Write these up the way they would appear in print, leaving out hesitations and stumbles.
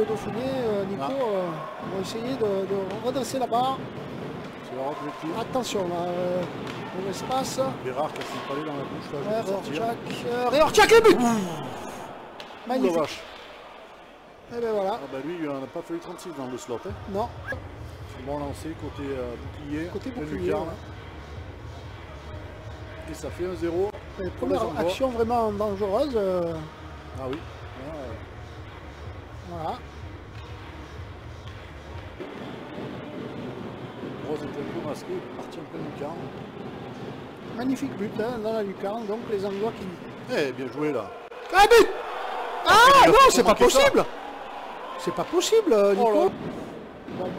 Dauphiné, Nico, vont essayer de redresser la barre. C'est leur objectif. Attention, là, bon espace. Gérard qui a ses palais dans la bouche. Là, Réortchak, le but. Magnifique. La vache. Et ben voilà. Ah bah lui, il n'a pas fait le 36 dans le slot. Hein. Non. C'est bon lancé, côté bouclier. Côté le bouclier. lucarne. Et ça fait 1-0. Première action vraiment dangereuse. Ah oui. Voilà. Rose était un peu masqué, parti en plein lucarne. Magnifique but hein, dans la lucarne. Donc les Anglois qui... Eh, bien joué là. Ah, but. Ah non, c'est pas possible. C'est pas possible, Nico. Oh, bon.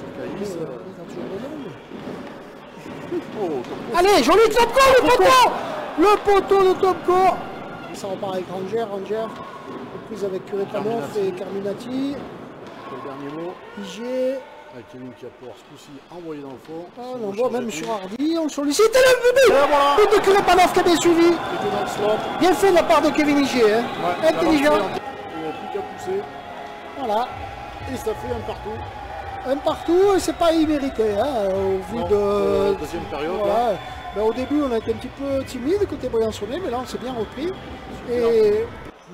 Oh, allez, joli Topko, le poteau. Le poteau de Topko. Ça repart avec Ranger. Reprise avec Curepanov et Carminati. Le dernier mot. IG. Avec Kevin qui a pour ce coup-ci envoyé dans le fond. Ah, on voit même sur Hardy, on sollicite le but. But de Curepanov qui a bien suivi. Bien fait de la part de Kevin IG. Hein. Ouais, intelligent. Il n'y a plus qu'à pousser. Voilà. Et ça fait un partout. Un partout, c'est pas immérité, hein, au vu de la deuxième période. Voilà. Ben, au début, on a été un petit peu timide côté Briançonnais, mais là, on s'est bien repris. Super. Et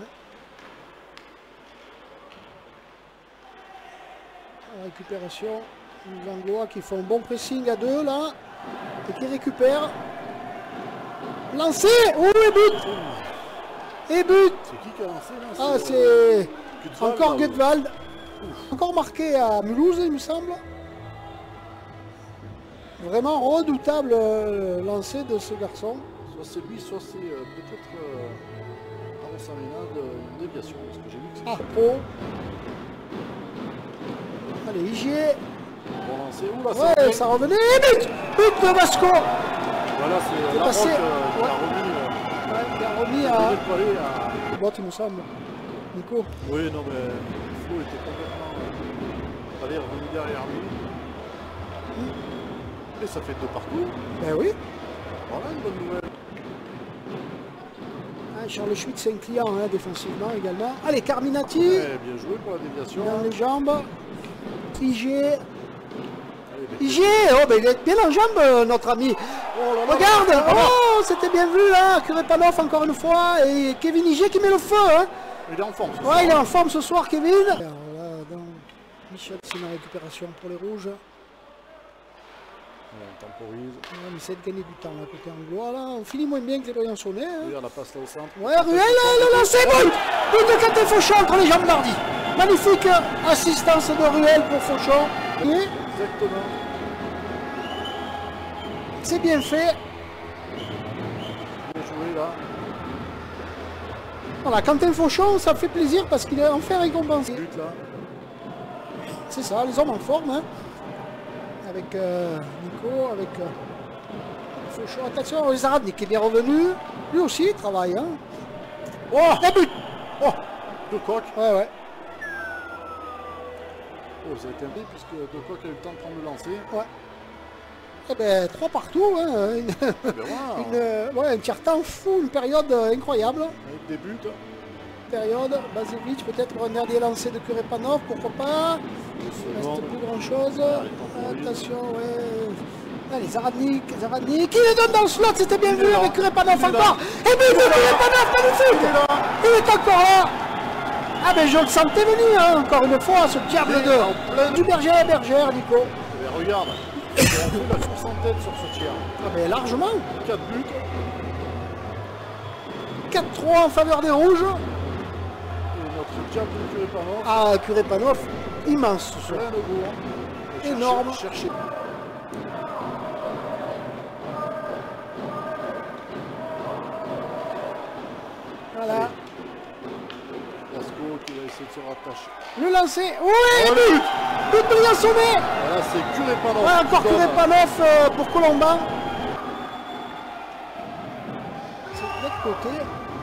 la récupération, les Anglois qui font un bon pressing à deux là, et qui récupèrent. Lancé, oh et but. Et but. C'est qui a lancé là? Ah, c'est encore Gutwald. Encore marqué à Mulhouse, il me semble. Vraiment redoutable lancer de ce garçon. Soit c'est lui, soit c'est peut-être Arosamena de déviation, parce que j'ai vu que c'était pro. Allez, IG. Bon lancé. Oula, ouais, ça revenait. But de Vasco. Voilà, c'est la passé. Qui a remis à boîte, il me semble. Nico. Oui, non, mais Flo était complètement allé revenu derrière lui. Et ça fait 2 partout. Ben oui. Voilà une bonne nouvelle. Ah, Charles Schmitt, c'est un client hein, défensivement également. Allez, Carminati. Ouais, bien joué pour la déviation. Dans les jambes. IG. IG, oh, ben il est bien en jambes, notre ami. Oh là là, regarde, oh, c'était bien vu là. Curepanov encore une fois. Et Kevin IG qui met le feu. Hein. Il est en forme ce soir. Ouais, il est en forme ce soir, Kevin. Alors là, donc, Michel, c'est une récupération pour les rouges. On temporise. On essaie de gagner du temps là, côté anglois. Là. On finit moins bien que les Briançonnais. Hein. Regarde la passe là au centre. Ouais, Ruel, le lancer, but de Quentin Fauchon entre les jambes d'Hardy. Magnifique assistance de Ruel pour Fauchon. Exactement. C'est bien fait. Bien joué là. Voilà, Quentin Fauchon, ça me fait plaisir parce qu'il est enfin récompensé. C'est ça, les hommes en forme. Hein. Avec Nico, avec Fauchon. Attention, Zaradnik qui est bien revenu. Lui aussi, il travaille. Hein. Oh, un but. Oh, De Coq. Ouais. Oh, ça a été un but puisque De Coq a eu le temps de prendre le lancer. Ouais. Eh ben, 3 partout. Hein. Un tiers-temps fou, une période incroyable. Avec des buts. Période, Bazevic, peut-être un dernier lancé de Curepanov, pourquoi pas. Il ne reste plus grand chose. Attention, ouais. Allez, Zaradnik, il le donne dans le slot, c'était bien vu avec Curepanov encore. Et but de Curepanov, magnifique. Il est encore là. Ah ben je le sentais venir, hein, encore une fois, ce diable du berger, Nico. Mais regarde, il a fait la soixantaine sur ce tir. Ah ben largement. 4 buts. 4-3 en faveur des rouges. Notre diable de Curepanov. Ah, Curepanov, immense ce soir. Énorme. Chercher. Voilà. Vasco qui va essayer de se rattacher. Le lancer. Oui, but de Briançonnais. Voilà, c'est Curepanov. Ouais, encore Curepanov pour Colomban. C'est de l'autre côté.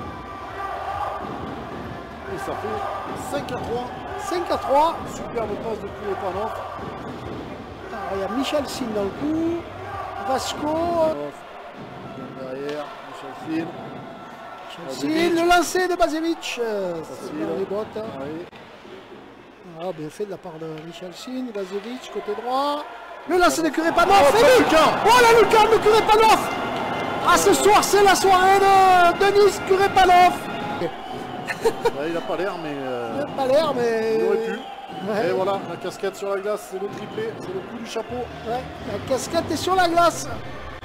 Et ça fait 5-3. Superbe passe de Curepanov. Alors, il y a Michel Sin dans le coup. Vasco. Derrière, Michel Sin. Le lancer de Bazevic. C'est dans les bottes. Oui. Ah, bien fait de la part de Michel Sin, Vazevic, côté droit. Le lancer de Kurepanov. Oh la lucarne de Kurepanov. Ah, ce soir, c'est la soirée de Denis Kurepanov. Il n'a pas l'air, mais... Il n'a pas l'air, mais... Il aurait pu. Ouais. Et voilà, la casquette sur la glace, c'est le triplé, c'est le coup du chapeau. Ouais, la casquette est sur la glace.